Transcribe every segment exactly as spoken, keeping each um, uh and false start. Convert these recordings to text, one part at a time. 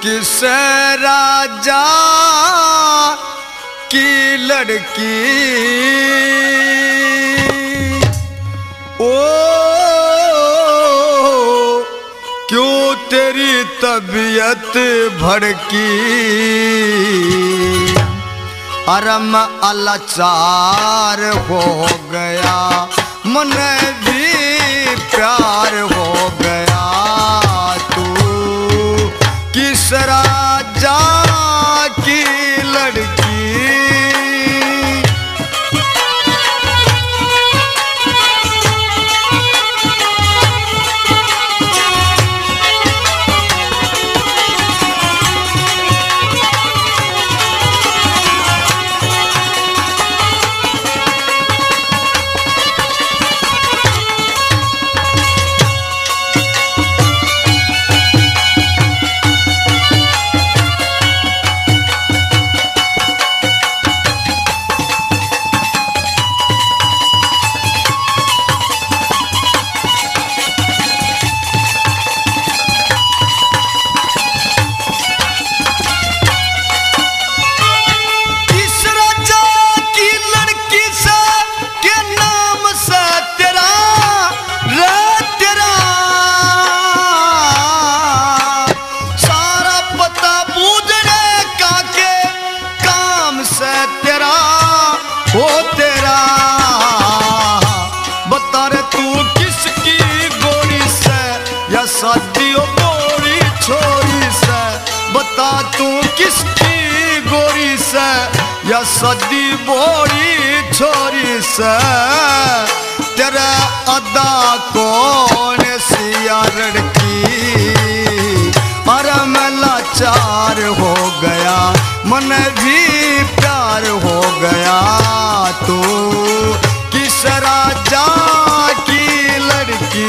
किस राजा की लड़की ओ क्यों तेरी तबीयत भड़की अरम अलाचार हो गया मन भी प्यार हो गया तू किस राजा की लड़की हो तेरा बता रे तू किसकी गोरी से या शादियों गोरी छोरी से बता तू किसकी गोरी से या शादी बोरी छोरी से तेरा अदा कौन सिया लड़की अरे मैं लाचार हो गया मन भी प्यार हो गया तू किस राजा की लड़की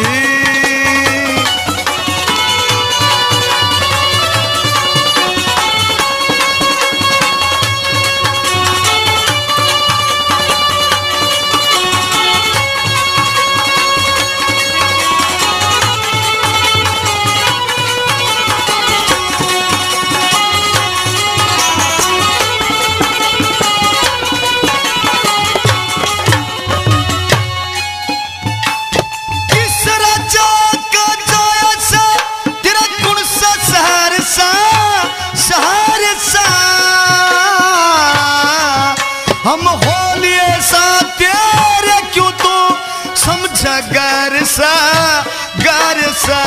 हम होलिए सा तेरे क्यों तू समझ गैर सा गैर सा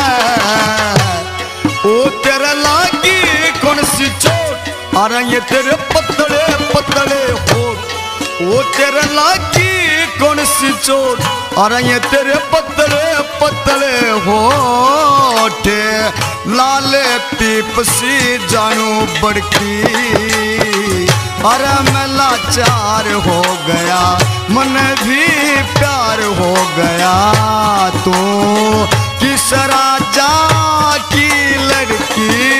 ओ तेरा लागी कौन सी चोट अरे ये तेरे पतले पतले होठ ओ तेरा लागी कौन सी चोट अरे ये तेरे पतले पतले होठ लाले पीप सी जानू बड़की अरे मैं लाचार हो गया मन भी प्यार हो गया तू किस राजा की लड़की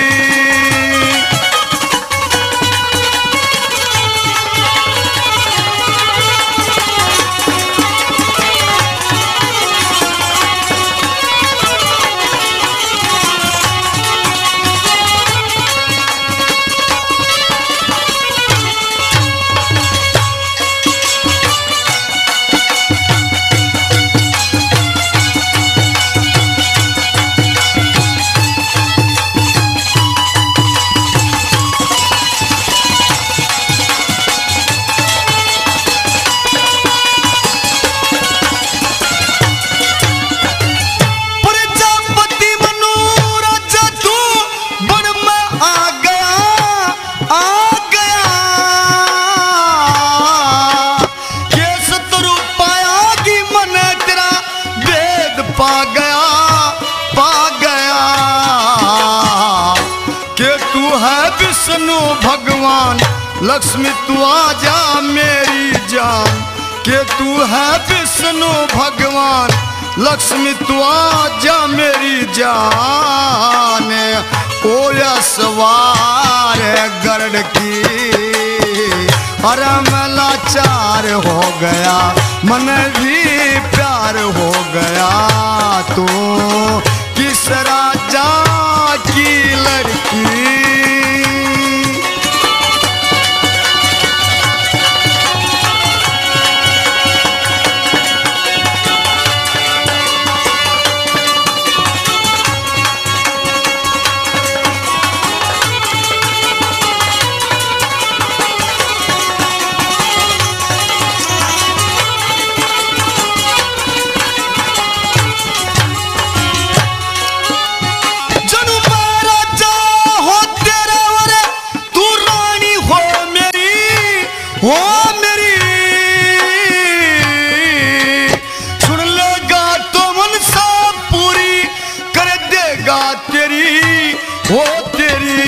पा गया पा गया कि तू है विष्णु भगवान लक्ष्मी तू आजा मेरी जान कि तू है विष्णु भगवान लक्ष्मी तू आजा मेरी जान ओ या सवार गरुड़ की अरे मैं लाचार हो गया मन भी प्यार हो गया तू किस राजा की लड़की। ओ मेरी सुन लेगा तो मनसा पूरी कर देगा तेरी, ओ तेरी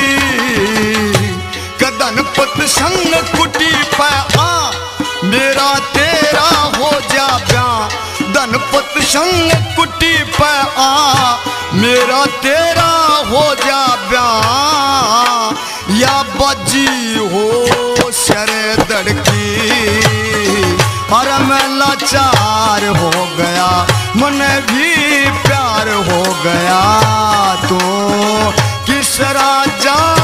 कदन पत संग कुटी पे आ मेरा तेरा हो जा ब्याह। धनपत संग कुटी पे आ मेरा तेरा हो जा ब्याह। या बाजी हो शरे दड़की और मैं लाचार हो गया मन भी प्यार हो गया तो किस राजा